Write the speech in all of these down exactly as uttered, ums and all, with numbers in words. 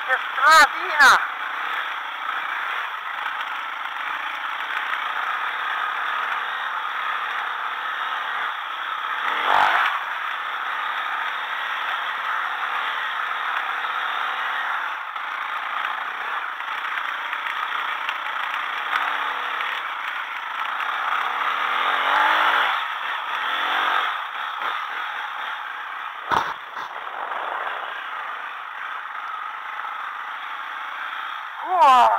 che stradina! Wow!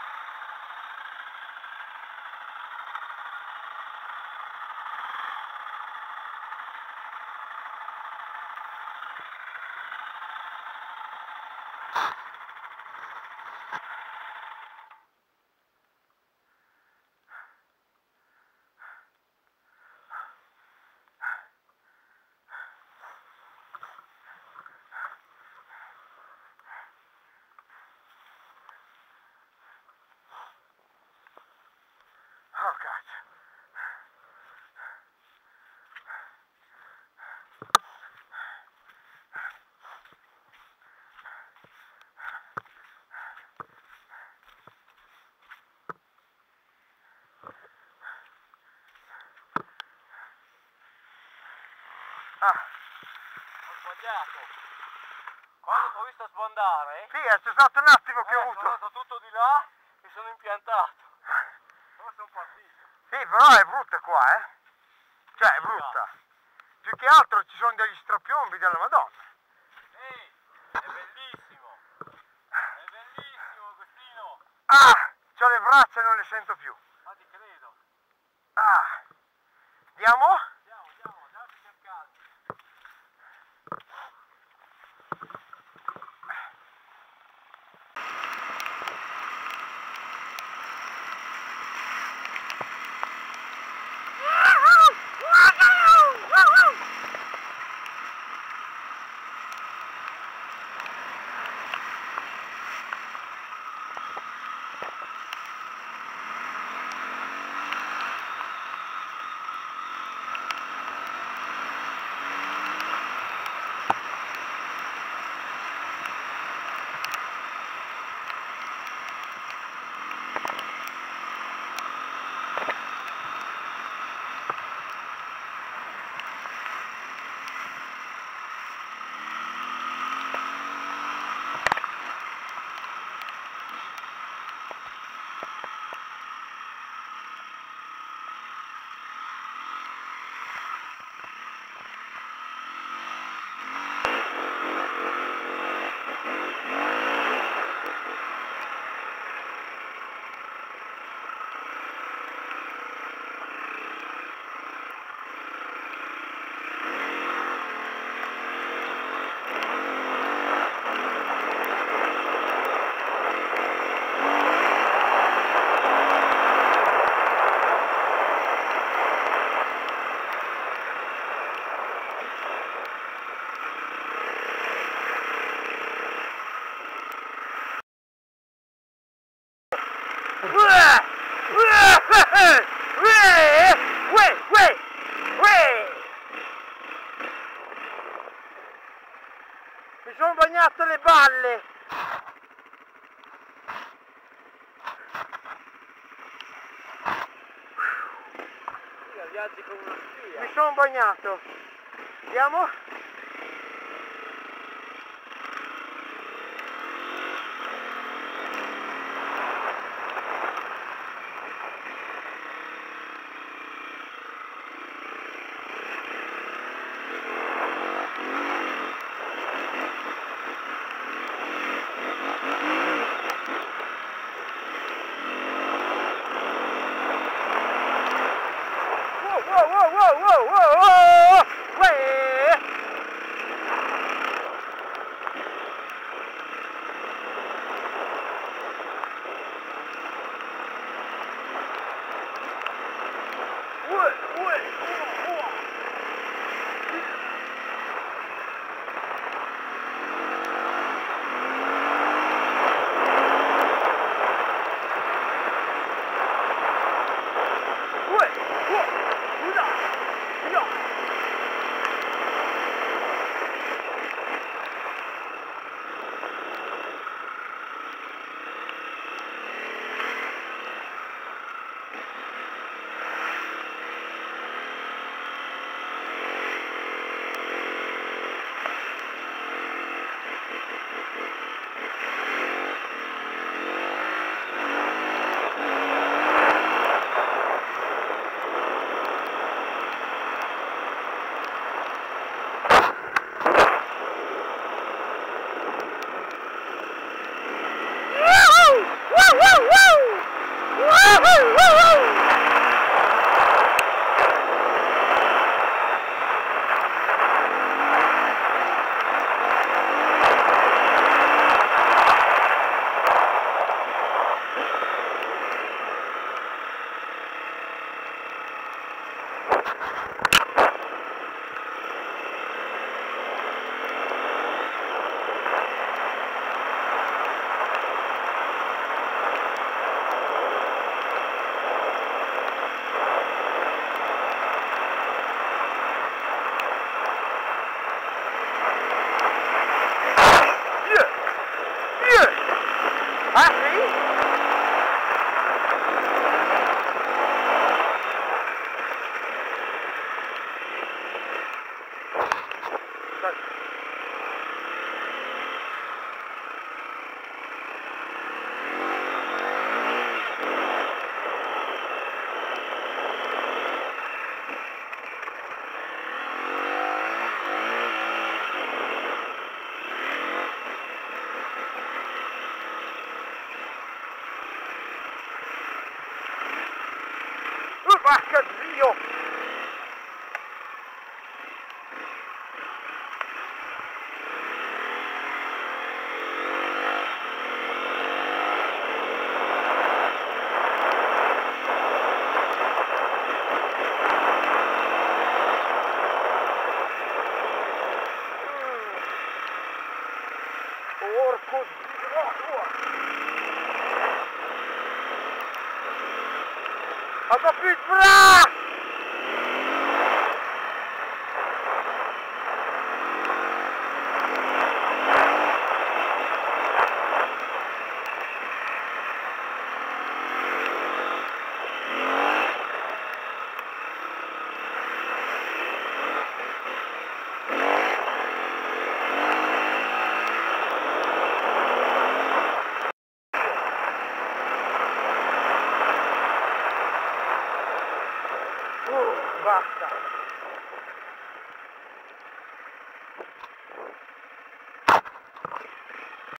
Oh cazzo! Ah, ho sbagliato. Quando ti ho visto sbandare, sì, c'è stato un attimo che eh, ho avuto. sono andato tutto di là e sono impiantato. Poi sono partito. Sì, però è brutta qua, eh? Cioè, è brutta. Più che altro ci sono degli strapiombi della Madonna. Ehi, è bellissimo. È bellissimo, Agostino. Ah, c'ho le braccia e non le sento più. Ma ti credo. Ah, andiamo? Andiamo, andiamo, andiamo a cercare. Mi sono bagnato le balle! Viaggi come una spia. Mi sono bagnato! Andiamo? Whoa, whoa, whoa, whoa, whoa, whoa, whoa, whoa, aspetta. Vacca Dio! Porco Dio! Ad più bravo!